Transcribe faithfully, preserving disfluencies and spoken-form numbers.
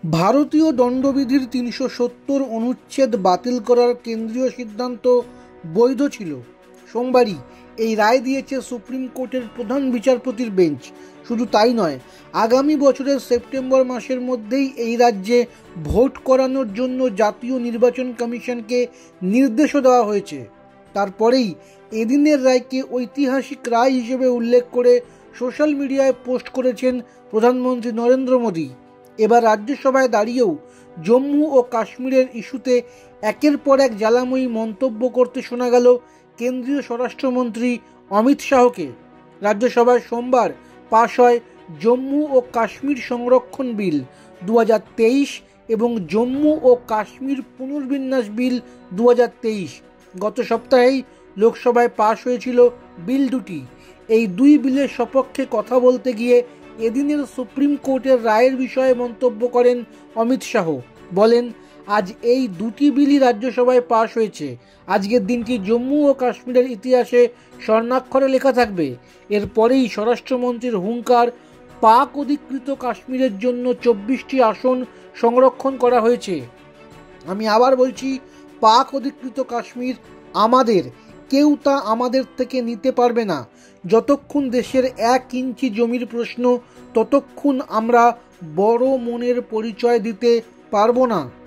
ভারতীয় দণ্ডবিধির তিনশো সত্তর অনুচ্ছেদ বাতিল করার কেন্দ্রীয় সিদ্ধান্ত বৈধ ছিল। সোমবারই এই রায় দিয়েছে সুপ্রিম কোর্টের প্রধান বিচারপতির বেঞ্চ। শুধু তাই নয়, আগামী বছরের সেপ্টেম্বর মাসের মধ্যেই এই রাজ্যে ভোট করানোর জন্য জাতীয় নির্বাচন কমিশনকে নির্দেশও দেওয়া হয়েছে। তারপরেই এদিনের রায়কে ঐতিহাসিক রায় হিসেবে উল্লেখ করে সোশ্যাল মিডিয়ায় পোস্ট করেছেন প্রধানমন্ত্রী নরেন্দ্র মোদী। এবার রাজ্যসভায় দাঁড়িয়েও জম্মু ও কাশ্মীরের ইস্যুতে একের পর এক জ্বালাময়ী মন্তব্য করতে শোনা গেল কেন্দ্রীয় স্বরাষ্ট্রমন্ত্রী অমিত শাহকে। রাজ্যসভায় সোমবার পাশ হয় জম্মু ও কাশ্মীর সংরক্ষণ বিল দু হাজার তেইশ এবং জম্মু ও কাশ্মীর পুনর্বিন্যাস বিল দু হাজার তেইশ। গত সপ্তাহেই লোকসভায় পাশ হয়েছিল বিল দুটি। এই দুই বিলের সপক্ষে কথা বলতে গিয়ে এদিনের সুপ্রিম কোর্টের রায়ের বিষয়ে মন্তব্য করেন অমিত শাহ। বলেন, আজ এই দুটি বিলই রাজ্যসভায় পাশ হয়েছে। আজকের দিনটি জম্মু ও কাশ্মীরের ইতিহাসে স্বর্ণাক্ষরে লেখা থাকবে। এরপরেই স্বরাষ্ট্রমন্ত্রীর হুঙ্কার, পাক অধিকৃত কাশ্মীরের জন্য চব্বিশটি আসন সংরক্ষণ করা হয়েছে। আমি আবার বলছি, পাক অধিকৃত কাশ্মীর আমাদের, কেউ তা আমাদের থেকে নিতে পারবে না। যতক্ষণ দেশের এক ইঞ্চি জমির প্রশ্ন, ততক্ষণ আমরা বড় মনের পরিচয় দিতে পারবো না।